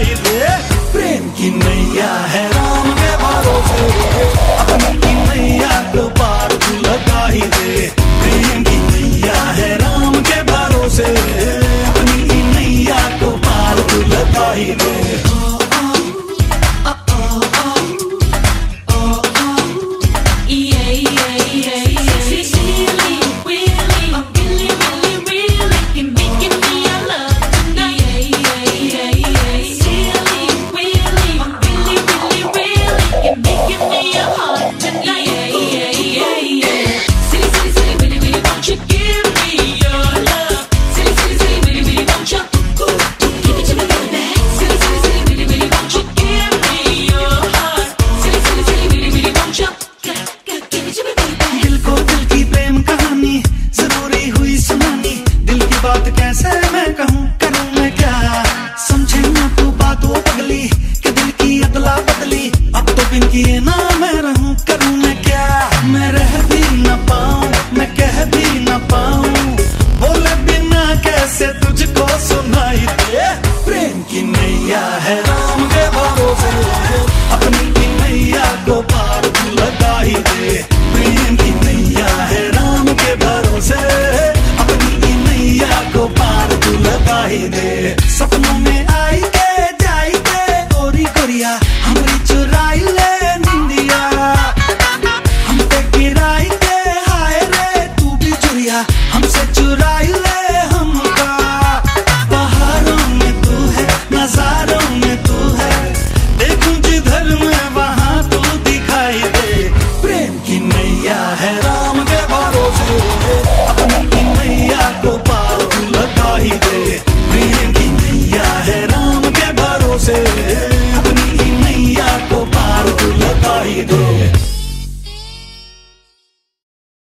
लगाई दे। प्रेम की नैया है राम के भरोसे, अपनी की नैया को पार तू लगा ही दे। प्रेम की नैया है राम के भरोसे, अपनी की नैया को पार तू लगा ही दे। बात कैसे मैं कहूँ, करूँ मैं क्या, समझे ना तू बात वो पगली कि दिल की अदला बदली। अब तो बिन किए ना मैं रहूँ, करूँ मैं क्या। मैं रह भी न पाऊँ, मैं कह भी न पाऊँ, बोले बिना कैसे तुझको सुनाई दे। प्रेम की नैया है राम के भरोसे, अपनी की नैया को पार तू लगा ही दे। प्रेम की नैया है राम के भरोसे, अपनी की नैया को पार तू लगा ही दे। सपनों में